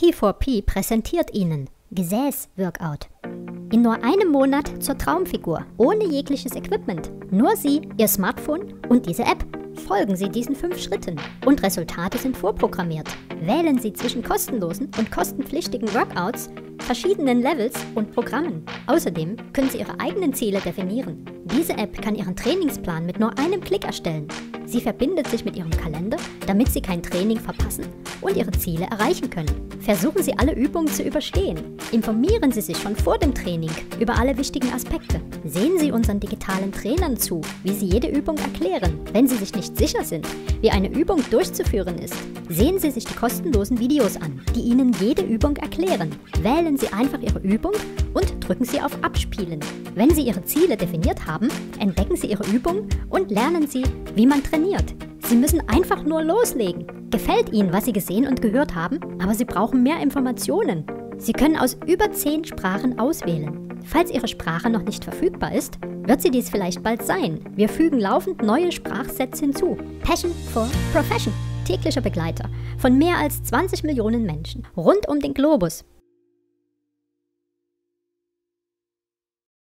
P4P präsentiert Ihnen Gesäß-Workout. In nur einem Monat zur Traumfigur, ohne jegliches Equipment. Nur Sie, Ihr Smartphone und diese App. Folgen Sie diesen 5 Schritten und Resultate sind vorprogrammiert. Wählen Sie zwischen kostenlosen und kostenpflichtigen Workouts, verschiedenen Levels und Programmen. Außerdem können Sie Ihre eigenen Ziele definieren. Diese App kann Ihren Trainingsplan mit nur einem Klick erstellen. Sie verbindet sich mit Ihrem Kalender, damit Sie kein Training verpassen und Ihre Ziele erreichen können. Versuchen Sie alle Übungen zu überstehen. Informieren Sie sich schon vor dem Training über alle wichtigen Aspekte. Sehen Sie unseren digitalen Trainern zu, wie sie jede Übung erklären. Wenn Sie sich nicht sicher sind, wie eine Übung durchzuführen ist, sehen Sie sich die kostenlosen Videos an, die Ihnen jede Übung erklären. Wählen Sie einfach Ihre Übung und drücken Sie auf Abspielen. Wenn Sie Ihre Ziele definiert haben, entdecken Sie Ihre Übung und lernen Sie, wie man trainiert. Sie müssen einfach nur loslegen. Gefällt Ihnen, was Sie gesehen und gehört haben, aber Sie brauchen mehr Informationen. Sie können aus über 10 Sprachen auswählen. Falls Ihre Sprache noch nicht verfügbar ist, wird sie dies vielleicht bald sein. Wir fügen laufend neue Sprachsets hinzu. Passion for Profession. Täglicher Begleiter von mehr als 20 Millionen Menschen rund um den Globus.